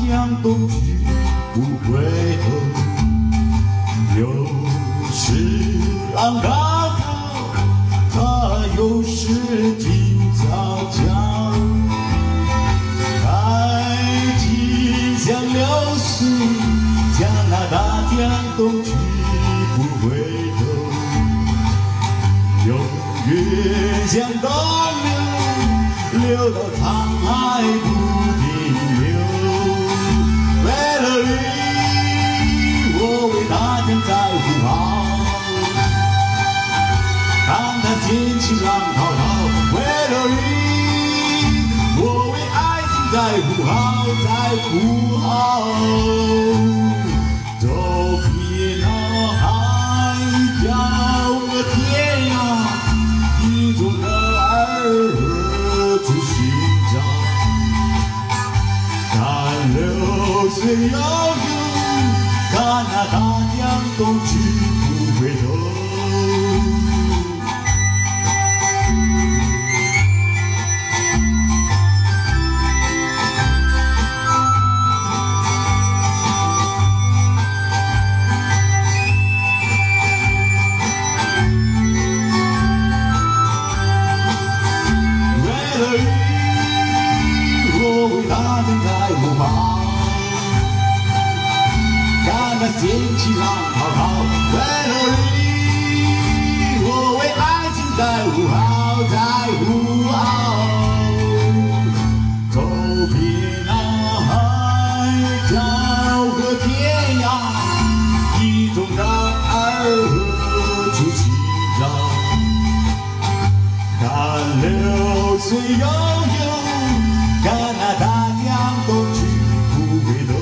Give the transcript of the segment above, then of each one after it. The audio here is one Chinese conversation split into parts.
江东去不回头。又是浪高歌，它又是静悄悄。爱情像流水，向那大江东去不回头。永远向东流，流到沧海不停留。为了你，我为大江在呼号，看看天气浪滔滔。为了你，我为爱情在呼号，在呼号。走遍那海角和天涯，意中人儿何处寻找？看流水悠悠，看那大江东去不回头。为了你，我为大江在呼号，看那天气浪滔滔。为了你，我为爱情在呼号，在呼号。走遍那海角和天涯，意中人儿何处寻找？看流水悠悠，看那大江东去不回头。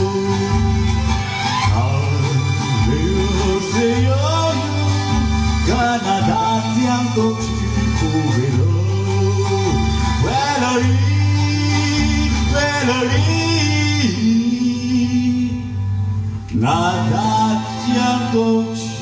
看流水悠悠，看那大江东去不回头。为了你，为了你，那大江东去。